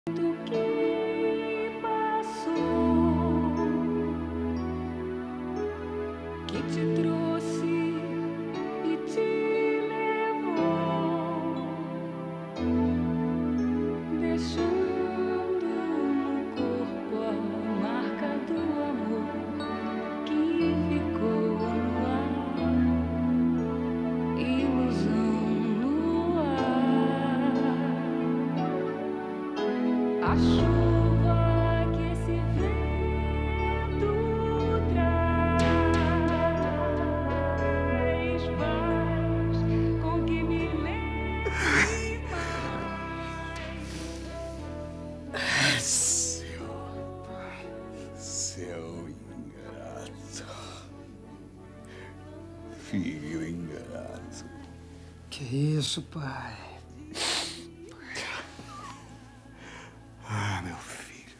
Do que passou, que te trouxe e te levou, deixando no corpo a marca do amor que ficou no ar, ilusão no ar. A chuva que esse vento traz faz com que me lembre mais. Seu ingrato. Filho ingrato. Que isso, pai? Ah, meu filho.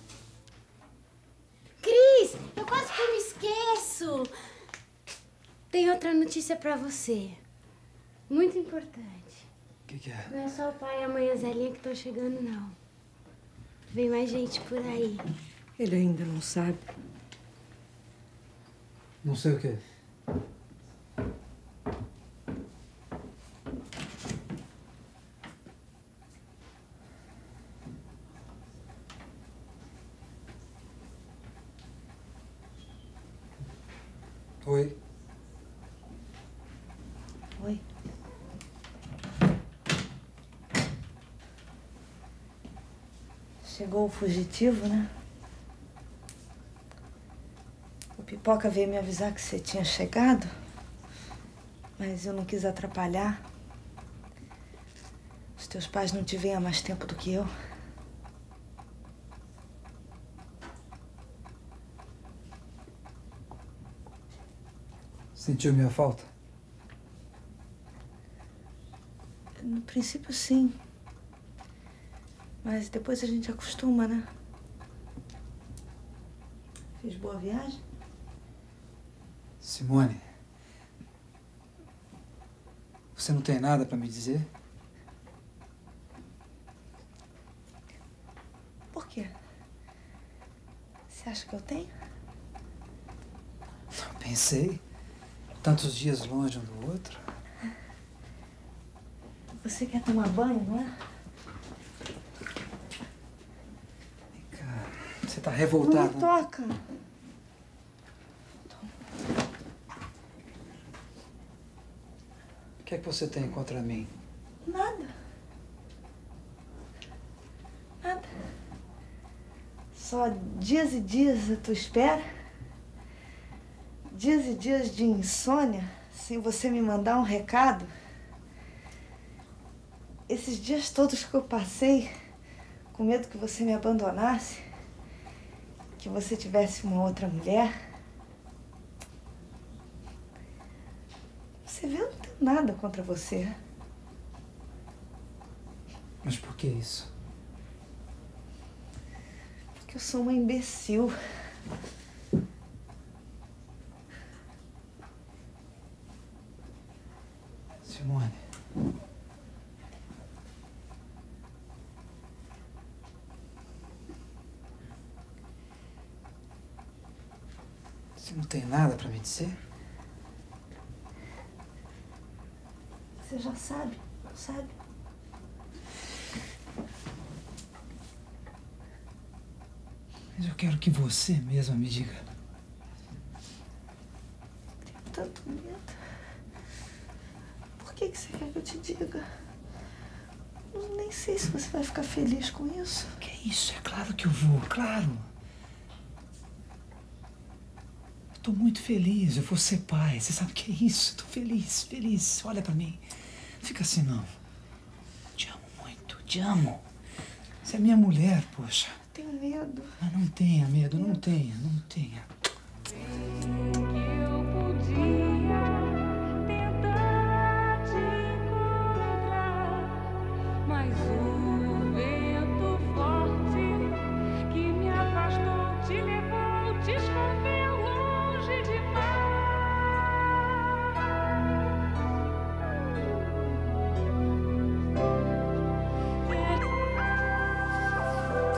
Cris, eu quase que me esqueço. Tem outra notícia pra você. Muito importante. O que é? Não é só o pai e a mãe Zelinha que estão chegando, não. Vem mais gente por aí. Ele ainda não sabe. Não sei o quê. Oi. Oi. Chegou o fugitivo, né? O Pipoca veio me avisar que você tinha chegado, mas eu não quis atrapalhar. Os teus pais não te veem há mais tempo do que eu. Sentiu minha falta? No princípio, sim. Mas depois a gente acostuma, né? Fez boa viagem? Simone, você não tem nada pra me dizer? Por quê? Você acha que eu tenho? Pensei. Tantos dias longe um do outro. Você quer tomar banho, não é? Vem cá. Você tá Não revoltada. me toca. O que é que você tem contra mim? Nada. Nada. Só dias e dias à tua espera. Dias e dias de insônia, sem você me mandar um recado. Esses dias todos que eu passei, com medo que você me abandonasse, que você tivesse uma outra mulher. Você vê, eu não tenho nada contra você. Mas por que isso? Porque eu sou uma imbecil. Simone. Você não tem nada pra me dizer? Você já sabe, não sabe? Mas eu quero que você mesma me diga. Tenho tanto medo. Por que você quer que eu te diga? Eu nem sei se você vai ficar feliz com isso. Que isso? É claro que eu vou, claro. Eu tô muito feliz, eu vou ser pai. Você sabe o que é isso? Tô feliz, feliz. Olha pra mim. Não fica assim, não. Te amo muito, te amo. Você é minha mulher, poxa. Tenho medo. Mas não tenha medo, não tenha, não tenha. que eu podia